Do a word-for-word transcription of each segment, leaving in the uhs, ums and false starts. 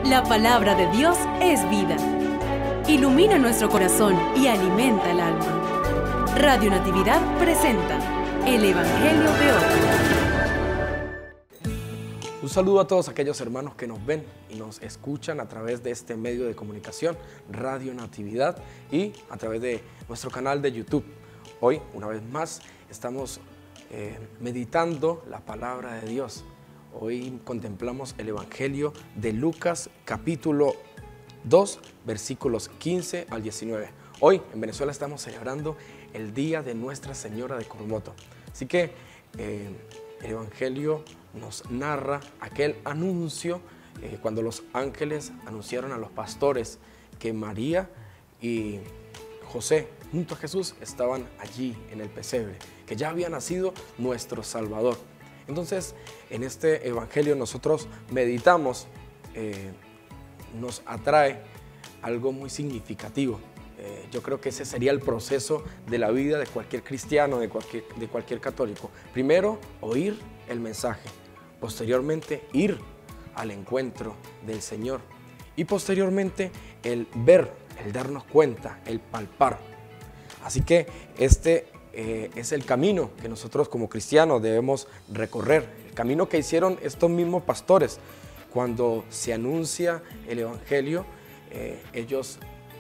La palabra de Dios es vida. Ilumina nuestro corazón y alimenta el alma. Radio Natividad presenta el Evangelio de hoy. Un saludo a todos aquellos hermanos que nos ven y nos escuchan a través de este medio de comunicación, Radio Natividad, y a través de nuestro canal de YouTube. Hoy, una vez más, estamos eh, meditando la palabra de Dios. Hoy contemplamos el Evangelio de Lucas, capítulo dos, versículos quince al diecinueve. Hoy en Venezuela estamos celebrando el Día de Nuestra Señora de Coromoto. Así que eh, el Evangelio nos narra aquel anuncio eh, cuando los ángeles anunciaron a los pastores que María y José junto a Jesús estaban allí en el pesebre, que ya había nacido nuestro Salvador. Entonces, en este Evangelio nosotros meditamos, eh, nos atrae algo muy significativo. Eh, yo creo que ese sería el proceso de la vida de cualquier cristiano, de cualquier, de cualquier católico. Primero, oír el mensaje. Posteriormente, ir al encuentro del Señor. Y posteriormente, el ver, el darnos cuenta, el palpar. Así que este Eh, es el camino que nosotros como cristianos debemos recorrer, el camino que hicieron estos mismos pastores. Cuando se anuncia el Evangelio, eh, ellos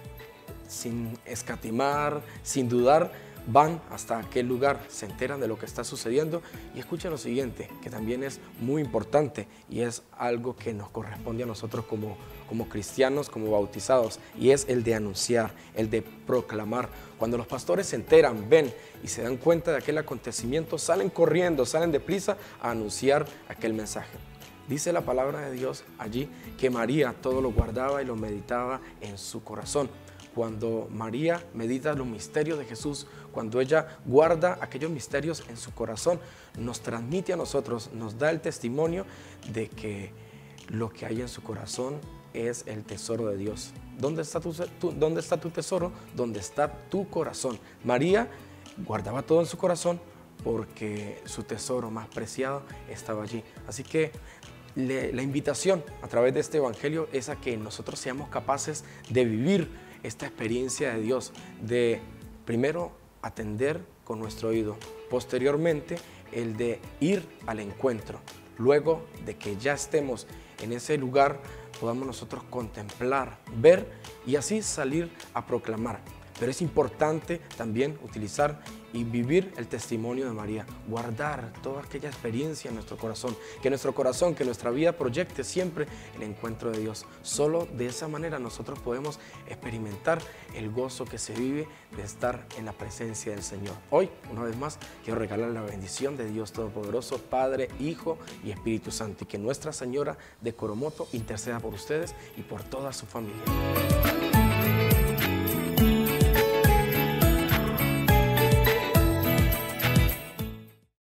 sin escatimar, sin dudar, van hasta aquel lugar, se enteran de lo que está sucediendo y escuchen lo siguiente, que también es muy importante y es algo que nos corresponde a nosotros como, como cristianos, como bautizados, y es el de anunciar, el de proclamar. Cuando los pastores se enteran, ven y se dan cuenta de aquel acontecimiento, salen corriendo, salen deprisa a anunciar aquel mensaje. Dice la palabra de Dios allí que María todo lo guardaba y lo meditaba en su corazón. Cuando María medita los misterios de Jesús, cuando ella guarda aquellos misterios en su corazón, nos transmite a nosotros, nos da el testimonio de que lo que hay en su corazón es el tesoro de Dios. ¿Dónde está tu, tu, ¿dónde está tu tesoro? ¿Dónde está tu corazón? María guardaba todo en su corazón porque su tesoro más preciado estaba allí. Así que le, la invitación a través de este Evangelio es a que nosotros seamos capaces de vivir esta experiencia de Dios, de primero atender con nuestro oído, posteriormente el de ir al encuentro, luego de que ya estemos en ese lugar podamos nosotros contemplar, ver y así salir a proclamar. Pero es importante también utilizar y vivir el testimonio de María, guardar toda aquella experiencia en nuestro corazón, que nuestro corazón, que nuestra vida proyecte siempre el encuentro de Dios. Solo de esa manera nosotros podemos experimentar el gozo que se vive de estar en la presencia del Señor. Hoy, una vez más, quiero regalar la bendición de Dios Todopoderoso, Padre, Hijo y Espíritu Santo, y que Nuestra Señora de Coromoto interceda por ustedes y por toda su familia.